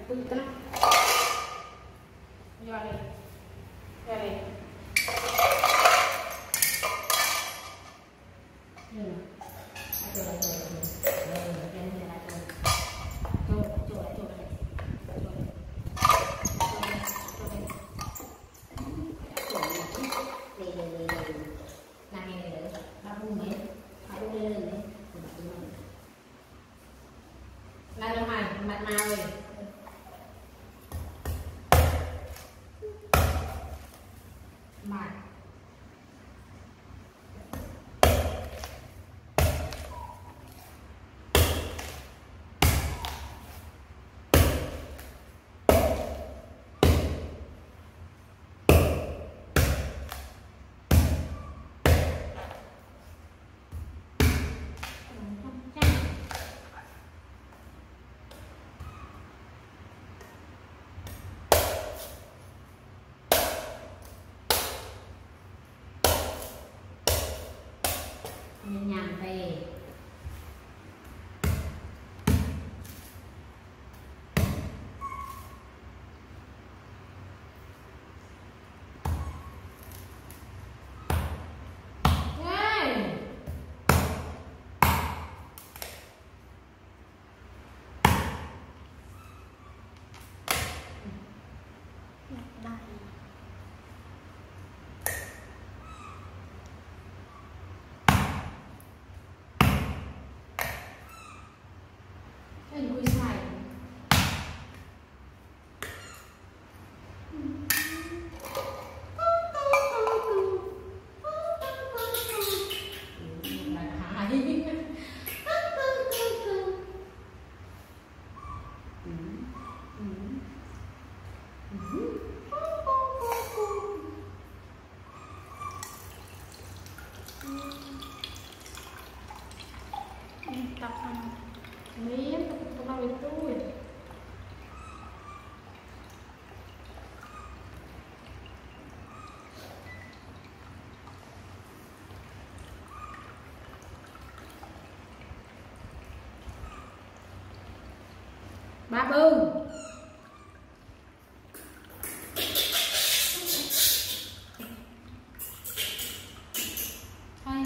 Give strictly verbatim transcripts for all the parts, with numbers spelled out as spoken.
Bự ta. Rồi đi. Rồi đi. Rồi. Rồi rồi rồi. Rồi, cái này là rồi. Rồi, rồi rồi. Lại đồng hành, mặt màu rồi. Mặt. Nhằm về anh quy sai tập xong miếng tôi bao nhiêu tôi Bboo thay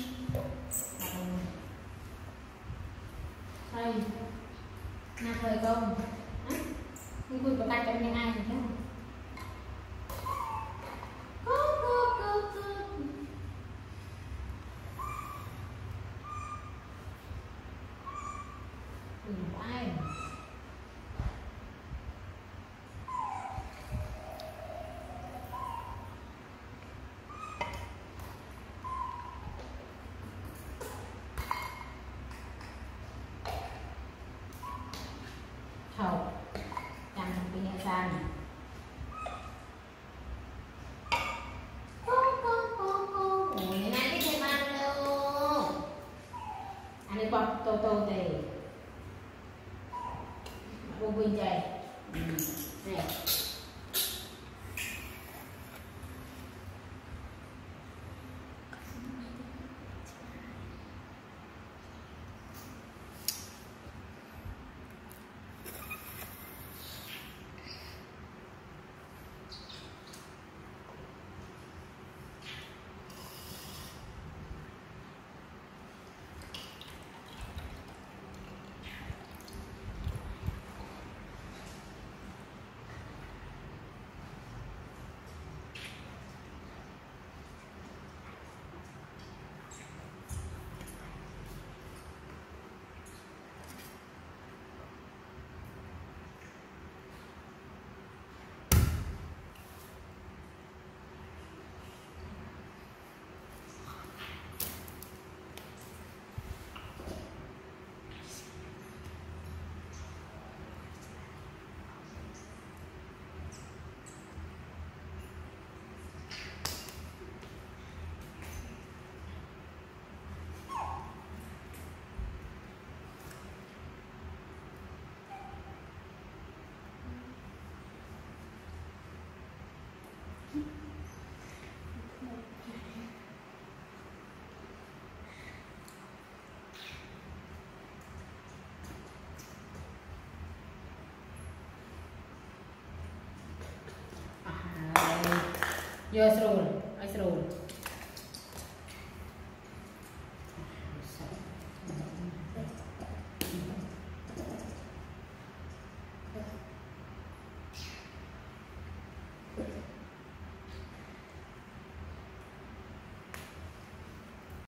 thay na thời công nhưng tôi có tay trong những ai thì đó ai thầu chăm cái nhà sàn ủa này cái thêm ăn đâu ăn đi bọc tô tô thì vô quên trời này Yo, roll. I roll.